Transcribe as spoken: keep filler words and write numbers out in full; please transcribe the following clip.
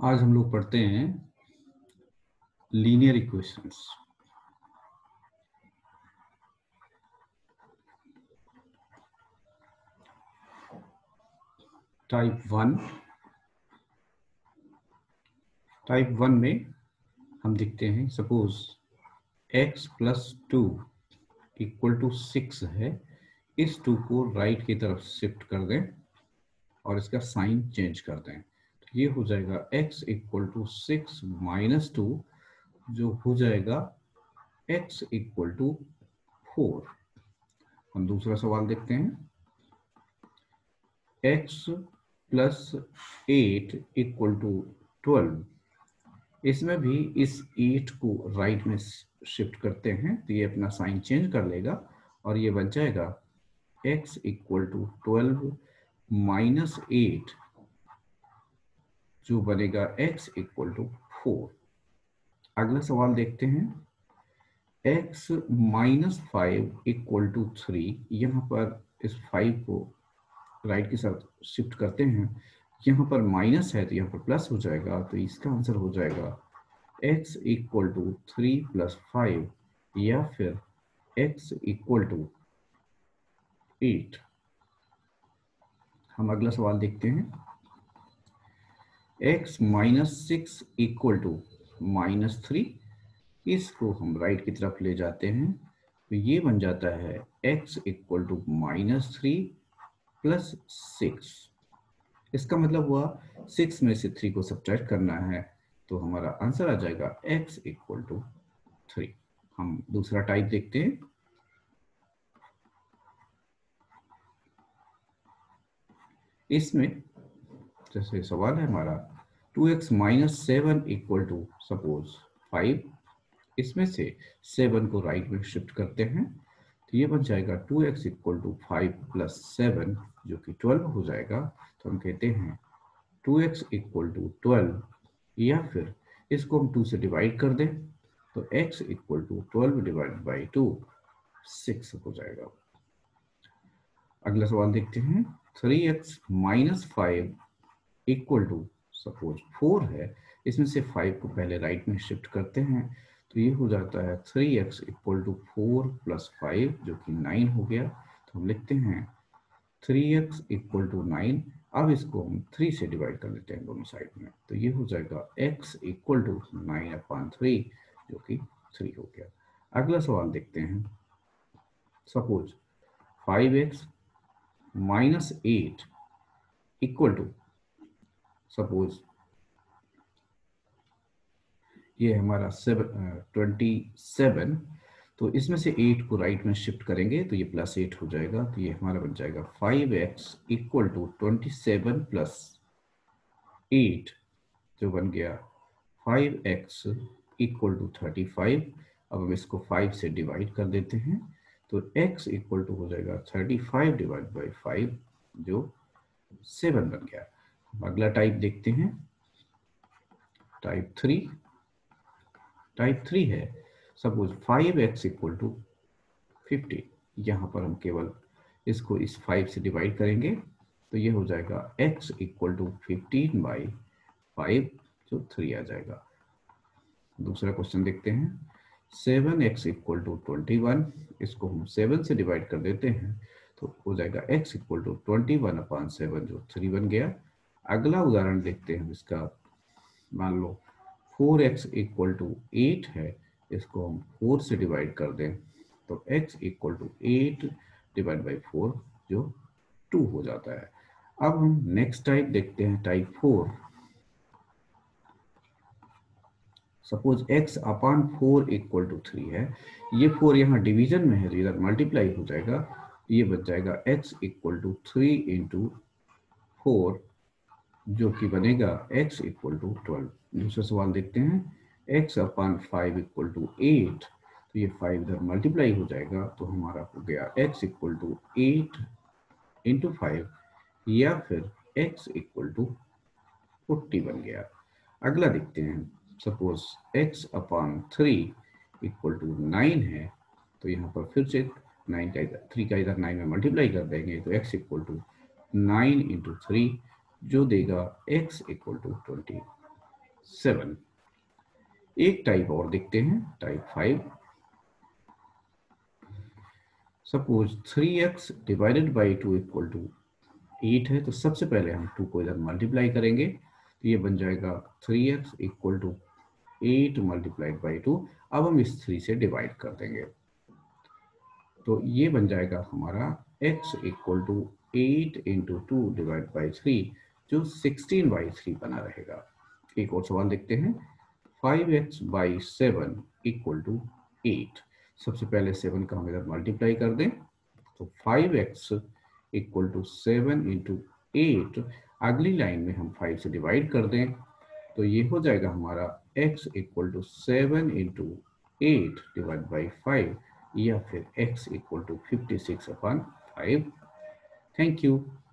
आज हम लोग पढ़ते हैं linear equations. Type one type one में हम देखते हैं suppose x plus two equal to six है। इस टू को राइट की तरफ शिफ्ट कर दें और इसका साइन चेंज कर दें तो ये हो जाएगा x equal to six minus two, जो हो जाएगा x इक्वल टू फोर। हम दूसरा सवाल देखते हैं। x plus eight equal to twelve. इसमें भी इस एट को राइट में शिफ्ट करते हैं तो ये अपना साइन चेंज कर लेगा और ये बन जाएगा x equal to twelve minus eight, जो बनेगा x इक्वल टू फोर। अगला सवाल देखते हैं। x minus five equal to three. यहाँ पर इस फाइव को राइट के साथ शिफ्ट करते हैं, यहाँ पर माइनस है तो यहाँ पर प्लस हो जाएगा, तो इसका आंसर हो जाएगा x equal to three plus five या फिर x इक्वल टू एट। हम अगला सवाल देखते हैं। x minus six equal to minus three. इसको हम राइट की तरफ ले जाते हैं तो ये बन जाता है x equal to minus three plus six. इसका मतलब हुआ सिक्स में से थ्री को सब्ट्रैक्ट करना है तो हमारा आंसर आ जाएगा x इक्वल टू थ्री। हम दूसरा टाइप देखते हैं। इसमें जैसे सवाल है हमारा two x minus seven equal to suppose five. इसमें से सेवन को राइट में शिफ्ट करते हैं तो ये बन जाएगा two x equal to five plus seven, जो कि ट्वेल्व हो जाएगा। तो हम कहते हैं two x equal to twelve, या फिर इसको हम टू से डिवाइड कर दें तो x equal to twelve divide by two six हो जाएगा। अगला सवाल देखते हैं। Three x minus five equal to suppose four है। इसमें से फाइव को पहले राइट में शिफ्ट करते हैं तो ये हो जाता है three x equal to four plus five, जो कि नाइन हो गया। तो हम लिखते हैं three x equal to nine. अब इसको हम थ्री से डिवाइड कर लेते हैं दोनों साइड में तो ये हो जाएगा x equal to nine upon three, जो कि थ्री हो गया। अगला सवाल देखते हैं। Suppose five x minus eight equal to suppose ये हमारा सेवन ट्वेंटी सेवन। तो इसमें से एट को राइट में शिफ्ट करेंगे तो ये प्लस एट हो जाएगा। तो ये हमारा बन जाएगा five x equal to twenty seven plus eight, जो बन गया five x equal to thirty five. अब हम इसको फाइव से डिवाइड कर देते हैं तो x इक्वल टू हो जाएगा thirty five divide by five, जो सेवन बन गया। अगला टाइप देखते हैं। टाइप थ्री टाइप थ्री है suppose five x equal to fifty. यहाँ पर हम केवल इसको इस फाइव से डिवाइड करेंगे तो ये हो जाएगा x equal to fifteen by five, जो थ्री आ जाएगा। दूसरा क्वेश्चन देखते हैं। Seven x equal to twenty one. इसको हम सेवन से डिवाइड कर देते हैं तो हो जाएगा x equal to twenty one upon seven, जो थ्री बन गया। अगला उदाहरण देखते हैं इसका। मान लो four x equal to eight है। इसको हम फोर से डिवाइड कर दें तो x equal to eight divide by four, जो टू हो जाता है। अब हम नेक्स्ट टाइप देखते हैं, type four. Suppose x upon four equal to three है। ये फोर यहाँ डिवीजन में है तो इधर मल्टीप्लाई हो जाएगा। ये बच जाएगा x equal to three into four, जो कि बनेगा x इक्वल टू ट्वेल्व। दूसरा सवाल देखते हैं। x upon five equal to eight, तो ये फाइव इधर मल्टीप्लाई हो जाएगा तो हमारा हो गया x equal to eight into five, या फिर x इक्वल टू फोर्टी बन गया। अगला देखते हैं। Suppose x upon three equal to nine है तो यहाँ पर फिर से नाइन का इधर थ्री का इधर नाइन में मल्टीप्लाई कर देंगे तो x equal to nine into three, जो देगा x equal to twenty. Seven. एक टाइप और देखते हैं, type five. Suppose three x divided by two equal to eight है, तो सबसे पहले हम टू को इधर मल्टीप्लाई करेंगे, तो ये बन जाएगा three x equal to eight multiplied by two. अब हम इस थ्री से डिवाइड कर देंगे, तो ये बन जाएगा हमारा x equal to eight into two divide by three, जो सिक्सटीन बाई थ्री बना रहेगा। एक और सवाल देखते हैं, five x by seven equal to eight. सबसे पहले सेवन का हम इधर मल्टीप्लाई कर दें, तो five x equal to seven into eight. अगली लाइन में हम फाइव से डिवाइड कर दें, तो ये हो जाएगा हमारा x equal to seven into eight divide by five, या फिर x equal to fifty six upon five. Thank you.